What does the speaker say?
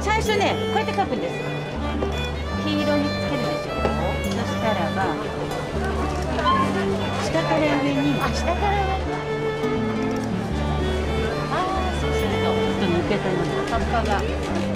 最初ね、こうやって描くんです。黄色につけるでしょ。そしたらば下から上に、下から上に、そうするとちょっと抜けたような葉っぱが。